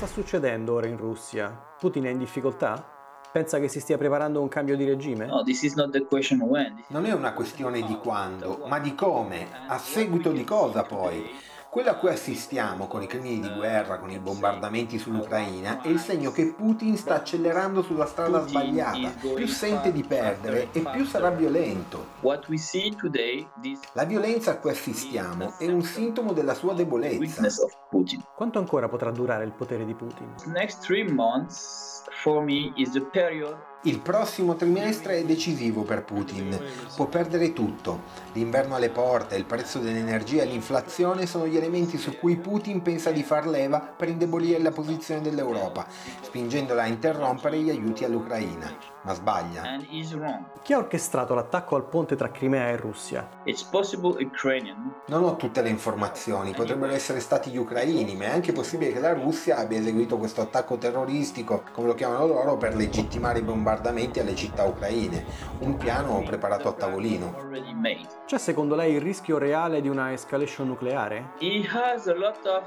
sta succedendo ora in Russia? Putin è in difficoltà? Pensa che si stia preparando un cambio di regime? No, this is not the question when. Non è una questione di quando, ma di come, a seguito di cosa poi. Quello a cui assistiamo con i crimini di guerra, con i bombardamenti sull'Ucraina, è il segno che Putin sta accelerando sulla strada sbagliata. Più sente di perdere e più sarà violento. What we see today, this La violenza a cui assistiamo è un sintomo della sua debolezza. weakness of Putin. Quanto ancora potrà durare il potere di Putin? The next 3 months for me is the period. Il prossimo trimestre è decisivo per Putin. Può perdere tutto. L'inverno alle porte, il prezzo dell'energia e l'inflazione sono gli elementi su cui Putin pensa di far leva per indebolire la posizione dell'Europa, spingendola a interrompere gli aiuti all'Ucraina. Ma sbaglia. And is wrong. Chi ha orchestrato l'attacco al ponte tra Crimea e Russia? It's possible Ukrainian. Non ho tutte le informazioni, potrebbero essere stati gli ucraini, ma è anche possibile che la Russia abbia eseguito questo attacco terroristico, come lo chiamano loro, per legittimare i bombardamenti alle città ucraine. Un piano preparato a tavolino. Already made. C'è secondo lei il rischio reale di una escalation nucleare? He has a lot of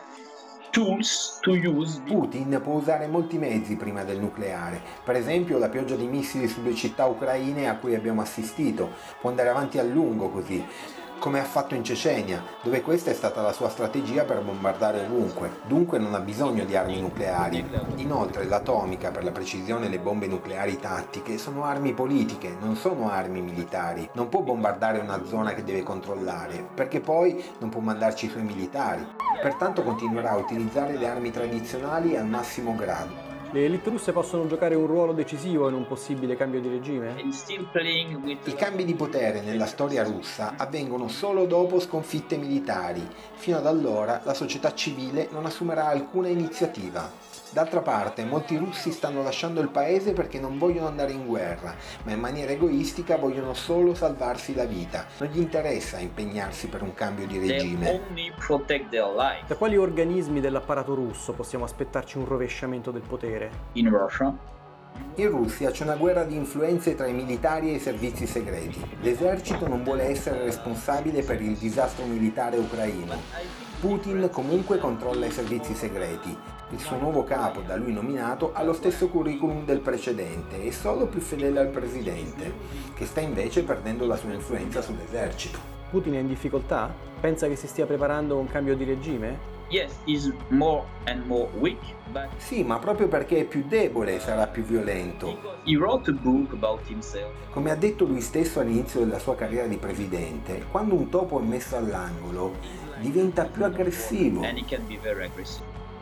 tools to use. Putin può usare molti mezzi prima del nucleare, per esempio la pioggia di missili sulle città ucraine a cui abbiamo assistito, può andare avanti a lungo così, come ha fatto in Cecenia, dove questa è stata la sua strategia per bombardare ovunque, dunque non ha bisogno di armi nucleari. Inoltre l'atomica, per la precisione le bombe nucleari tattiche, sono armi politiche, non sono armi militari. Non può bombardare una zona che deve controllare, perché poi non può mandarci i suoi militari. Pertanto continuerà a utilizzare le armi tradizionali al massimo grado. Le elite russe possono giocare un ruolo decisivo in un possibile cambio di regime? And still playing with. I cambi di potere nella storia russa avvengono solo dopo sconfitte militari. Fino ad allora la società civile non assumerà alcuna iniziativa. D'altra parte, molti russi stanno lasciando il paese perché non vogliono andare in guerra, ma in maniera egoistica vogliono solo salvarsi la vita. Non gli interessa impegnarsi per un cambio di They regime. only protect their life. Da quali organismi dell'apparato russo possiamo aspettarci un rovesciamento del potere? In Russia, In Russia c'è una guerra di influenze tra i militari e i servizi segreti. L'esercito non vuole essere responsabile per il disastro militare ucraino. Putin comunque controlla i servizi segreti. Il suo nuovo capo, da lui nominato, ha lo stesso curriculum del precedente e solo più fedele al presidente, che sta invece perdendo la sua influenza sull'esercito. Putin è in difficoltà? Pensa che si stia preparando un cambio di regime? yes, is more and more weak, but Sì, ma proprio perché è più debole sarà più violento. he wrote a book about himself. Come ha detto lui stesso all'inizio della sua carriera di presidente, quando un topo è messo all'angolo diventa più aggressivo. And he can be very aggressive.